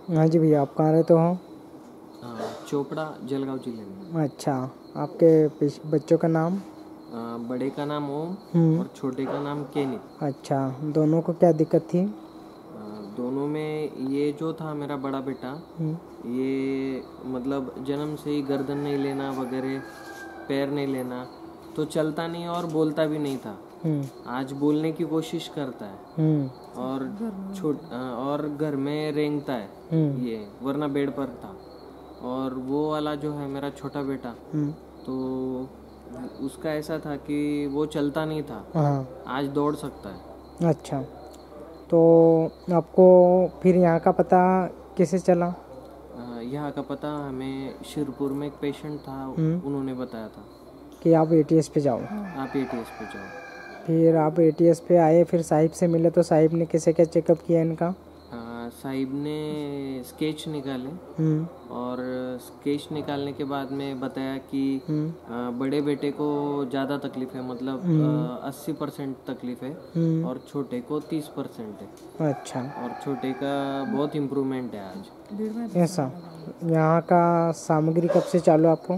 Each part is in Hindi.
हाँ जी भैया, आप कहाँ रहते हो? चोपड़ा, जलगांव जिले में। अच्छा, आपके बच्चों का नाम? बड़े का नाम ओम और छोटे का नाम केनी। अच्छा, दोनों को क्या दिक्कत थी? दोनों में ये जो था मेरा बड़ा बेटा, ये मतलब जन्म से ही गर्दन नहीं लेना वगैरह, पैर नहीं लेना, तो चलता नहीं और बोलता भी नहीं था। आज बोलने की कोशिश करता है और घर में रेंगता है ये, वरना बेड पर था। और वो वाला जो है मेरा छोटा बेटा, तो उसका ऐसा था कि वो चलता नहीं था, आज दौड़ सकता है। अच्छा, तो आपको फिर यहाँ का पता कैसे चला? यहाँ का पता हमें शिरपुर में एक पेशेंट था, उन्होंने बताया था कि आप एटीएस पे जाओ। आप एटीएस पे जाओ। फिर आप एटीएस पे आए, फिर साहिब से मिले, तो साहिब ने कैसे क्या चेकअप किया इनका? साहिब ने स्केच निकाले और स्केच निकालने के बाद में बताया कि बड़े बेटे को ज़्यादा तकलीफ है, मतलब 80% तकलीफ है और छोटे को 30% है। अच्छा, और छोटे का बहुत इम्प्रूवमेंट है आज। ऐसा। यहाँ का सामग्री कब से चालू आपको?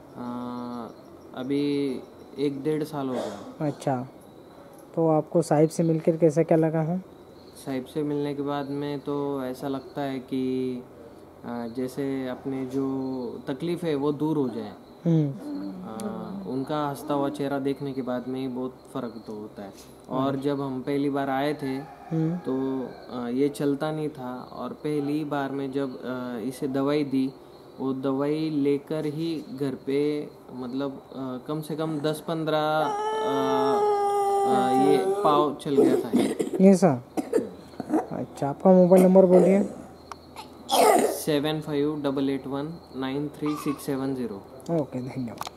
अभी 1-1.5 साल हो गया। अच्छा, तो आपको साहिब से मिलकर कैसा क्या लगा है? साहिब से मिलने के बाद में तो ऐसा लगता है कि जैसे अपने जो तकलीफ़ है वो दूर हो जाए। उनका हंसता हुआ चेहरा देखने के बाद में ही बहुत फ़र्क तो होता है। और जब हम पहली बार आए थे तो ये चलता नहीं था, और पहली बार में जब इसे दवाई दी, वो दवाई लेकर ही घर पे मतलब कम से कम 10-15 ये पाव चल गया था। ऐसा। अच्छा, आपका मोबाइल नंबर बोलिए। 7588193670। ओके, धन्यवाद।